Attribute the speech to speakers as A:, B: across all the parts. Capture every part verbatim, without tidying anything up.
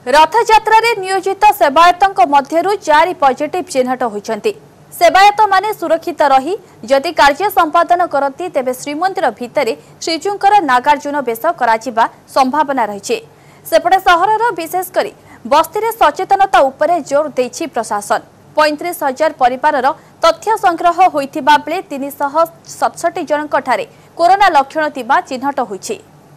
A: रथयात्रा रे नियोजित सेवायतों मध्यरु चारि पॉजिटिव चिन्हट होइछन्ति। सेवायत माने सुरक्षित रही जदि कार्य संपादन करती तेबे श्रीमंदिर भितरे श्रीजुंकर नागार्जुन बेश कराजिबा संभावना रहिছে। सेपटे सहरर विशेषकरी बस्ती रे सचेतनता उपरे जोर देछि प्रशासन। पैंतीस हजार परिवारर तथ्य संग्रह होइथिबा बेले तीन सौ सतसठ जनक ठारे कोरोना लक्षण थिबा चिन्हट होइछि।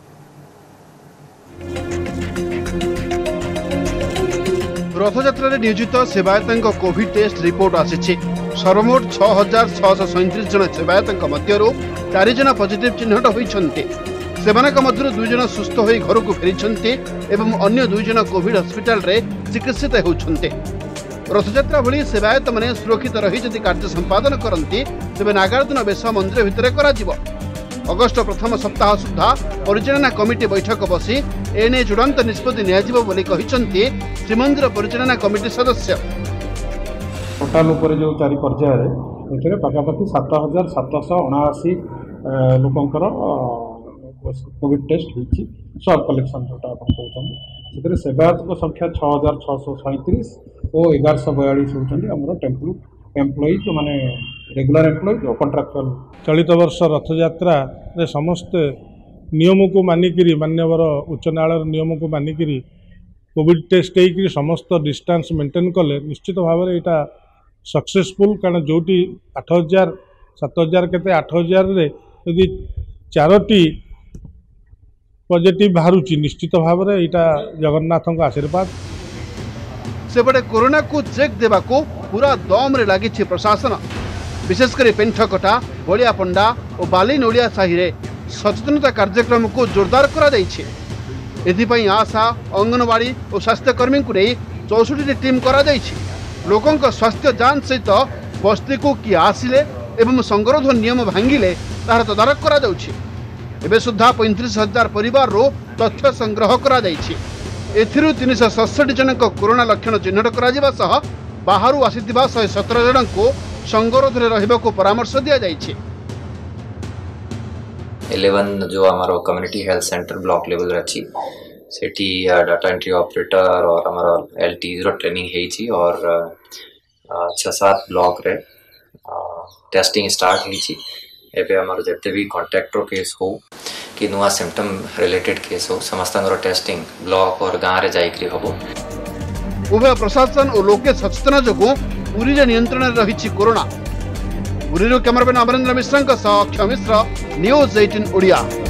B: रथयात्रा नियोजित सेवायतों कोविड टेस्ट रिपोर्ट आसी। सर्वमोट छह हजार छःश सैंतीस जन सेवायतों मध्यरु चार जन पॉजिटिव चिन्हट होइछन्ते। सेमानक मध्यरु दुई जन सुस्थ होई घर को फेरिछन्ते एवं अन्य दुई जन कोविड हॉस्पिटल रे चिकित्सित होउछन्ते। रथयात्रा भली सेवायत माने सुरक्षित रही जदि कार्य संपादन करती तेबे नागार्जुन बेश मंदिर भितर कराजिबो। अगस्ट प्रथम सप्ताह सुधा परिचालना कमिटी बैठक बसी एने चूड़ांत निष्पत्ति नियाजिबो बोली कहिसंती श्रीमंदिर परिचालना कमिटी सदस्य।
C: टोटाल ऊपर जो चारि पर्याय रे पाखापाखि सात हजार सातश अणाशी लोकंकर कोविड टेस्ट होइछि। सब कलेक्शन जोटा अपन कहउछन से सेवायत संख्या छह हजार छःश सैंतीस और एगार सौ बयालीस होती आम टेम्पल एम्प्लॉई जो माने रेगुलर एम्प्लॉई और कॉन्ट्रैक्चुअल।
D: चलित वर्ष रथयात्रा रे समस्त नियम को मानिकी मान्यवर उच्च न्यायालय नियम को मानिकी कोविड टेस्ट होकर समस्त डिस्टेंस मेंटेन कले निश्चित भाव में यहाँ सक्सेसफुल। कारण जोटी आठ हजार सात हजार के आठ हजार यदि चारोटी पॉजिटिव बाहर निश्चित भाव में यहाँ जगन्नाथ का आशीर्वाद।
B: सेपटे कोरोना को चेक देवा को पूरा दम रे लगी प्रशासन। विशेषकर पेंठकटा बलियापंडा और बाली नोलिया साहि रे सचेतनता कार्यक्रम को जोरदार करा जाइछे। एथिपाई आशा अंगनवाड़ी और स्वास्थ्यकर्मी को नहीं चौसठी टीम करा जाइछे। लोकों का स्वास्थ्य जांच सहित बस्ती को किए आसिले एवं संगरोध नियम भांगिले तार तदारक करा जाउछे। एबे सुधा पैंतीस हजार परिवार रो तथ्य संग्रह करा जाइछे। एथिरु तीन सौ सतसठ जन कोरोना लक्षण चिन्हट करा सह बाहर आसीथिबा एक सौ सत्रह जन को संगरोध रे रहबा को परामर्श दिया जाइछे।
E: इलेवन जो हमारो community health centre block level रे अछि सेठी डाटा एंट्री ऑपरेटर और हमारा एलटी रो ट्रेनिंग हेछि और छह सात ब्लॉक रे टेस्टिंग स्टार्ट हेछि। एबे हमारो जते भी कांटेक्ट रो केस हो कि नुआ सिम्पटम रिलेटेड केस हो समस्त टेस्टिंग ब्लॉक और गाँव रे जाइकरी हबो।
B: उभय प्रशासन और लोके सचेतन जोगु पुरी रे नियंत्रण रही कोरोना। पुरी रो कैमरामैन अमरेंद्र मिश्र अक्षय मिश्र न्यूज अठारह ओडिया।